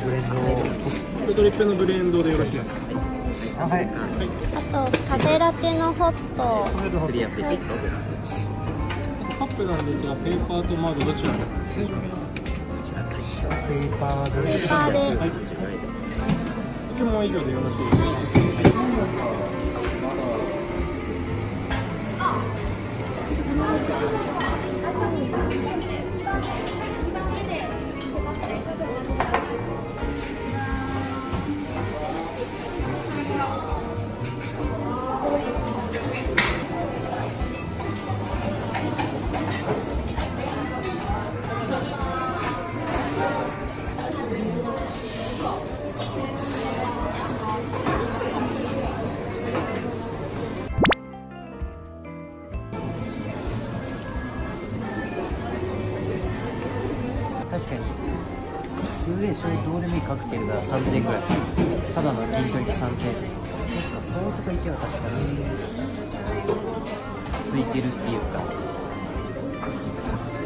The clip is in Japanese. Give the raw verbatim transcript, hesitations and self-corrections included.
ブレンドを。 ドリップのブレンドでよろしいですか？ あ、はい。 あとカフェラテのホット。 スリーアフリピット。 カップなんですが、ペーパーとマードどちらも失礼します。 ペーパーで。 ペーパーで。 はい。注文以上でよろしいですか？ 確かにすげえそういうどうでもいいカクテルがさんぜんえんぐらい、ただのジントニックさんぜんえん。そっか、そういうとこ行けば確かに空いてるっていうか。